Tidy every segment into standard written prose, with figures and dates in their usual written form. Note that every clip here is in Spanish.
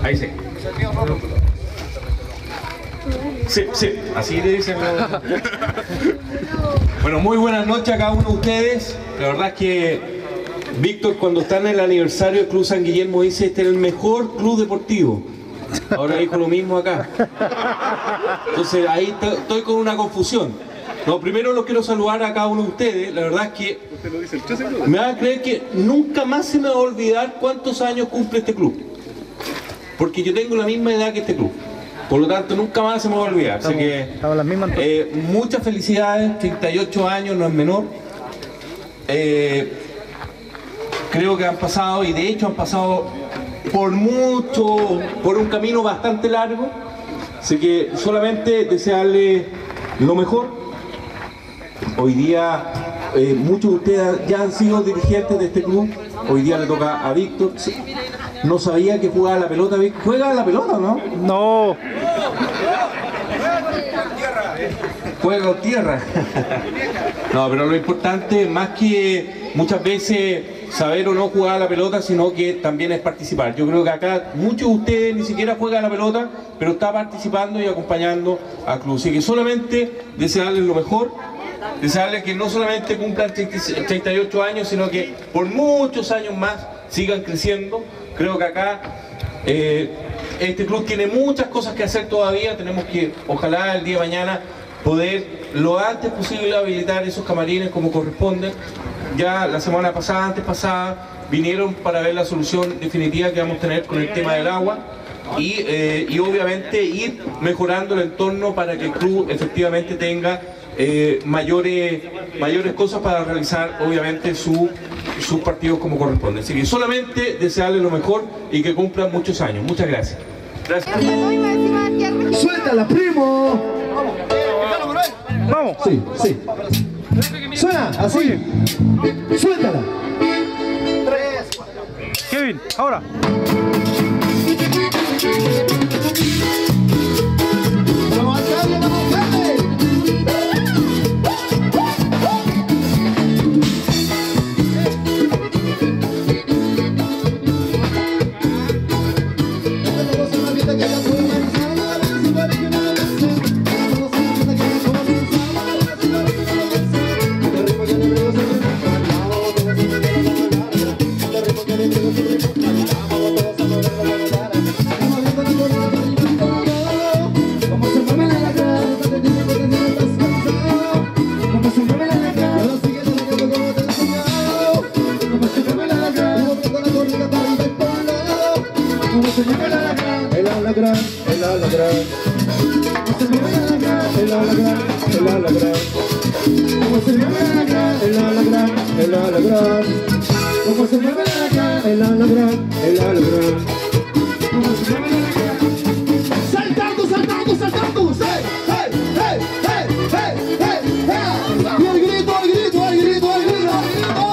Ahí sí. Sí, sí, así le dicen. Bueno, muy buenas noches a cada uno de ustedes. La verdad es que Víctor, cuando está en el aniversario del Club San Guillermo, dice: este es el mejor club deportivo. Ahora dijo lo mismo acá. Entonces ahí estoy con una confusión. No, primero los quiero saludar a cada uno de ustedes. La verdad es que me van a creer que nunca más se me va a olvidar cuántos años cumple este club. Porque yo tengo la misma edad que este club. Por lo tanto, nunca más se me va a olvidar. Así que muchas felicidades. 38 años no es menor. Creo que han pasado, y de hecho han pasado por un camino bastante largo. Así que solamente desearle lo mejor. Hoy día muchos de ustedes ya han sido dirigentes de este club. Hoy día le toca a Víctor. No sabía que jugaba la pelota. ¿Juega la pelota o no? No. Juega con tierra. No, pero lo importante, más que muchas veces saber o no jugar a la pelota, sino que también es participar. Yo creo que acá muchos de ustedes ni siquiera juegan a la pelota, pero está participando y acompañando al club. Así que solamente desearles lo mejor, desearles que no solamente cumplan 38 años, sino que por muchos años más sigan creciendo. Creo que acá este club tiene muchas cosas que hacer todavía. Tenemos que, ojalá el día de mañana, poder lo antes posible habilitar esos camarines como corresponden. Ya la semana pasada, antes pasada, vinieron para ver la solución definitiva que vamos a tener con el tema del agua y obviamente ir mejorando el entorno para que el club efectivamente tenga mayores cosas para realizar obviamente sus partidos como corresponde. Así que solamente desearles lo mejor y que cumplan muchos años. Muchas gracias. Gracias. ¡Suéltala, primo! Vamos. Sí, sí. Suena así. Suéltala. Kevin, ahora. Vamos a darle, vamos a darle. Saltando, saltando, saltando. Hey, hey, hey, hey, hey, hey. Y el grito, el grito, el grito, el grito, el grito.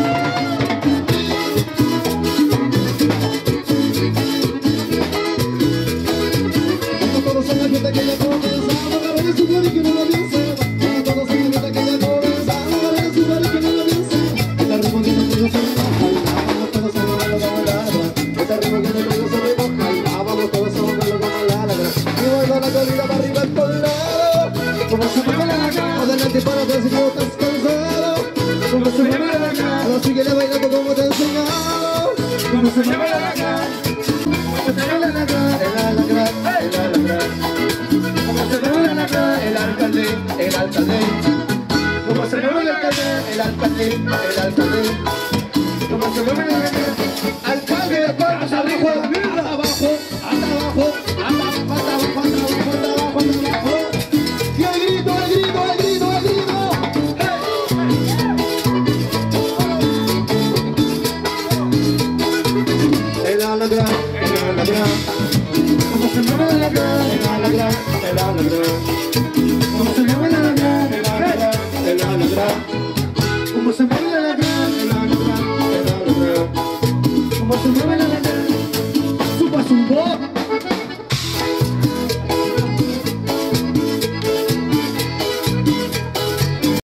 Todos son la gente que ya comenzamos, la verdad es un y que no lo piensa. Todos son la gente que ya comenzamos, la verdad es un y que no lo piensa. Esta ritmo que no tengo se moja, todos son los que lo ladran. Esta ritmo que no tengo se moja, vamos todos son los que lo ladran. Y vuelvo la colina para arriba por lado. Como se mueve la cara, adelante para atrás y no estás cansado. Como se mueve la cara, ahora sigue bailando como te he enseñado. Como se mueve la cara, como se mueve la cara, el alacrán, el alacrán. Como se mueve la cara, el alcalde, el alcalde. Como se mueve el alcalde, el alcalde, el alcalde. Como se mueve la cara, alcalde de palmas abajo, abajo, hasta abajo, hasta abajo, hasta abajo, hasta abajo, hasta abajo. Y el grito, el grito, el grito, el grito. El alacrán, el alacrán. Como se mueve el alacrán, el alacrán, el alacrán. Como se mueve el alacrán, el alacrán, el alacrán. Como se mueve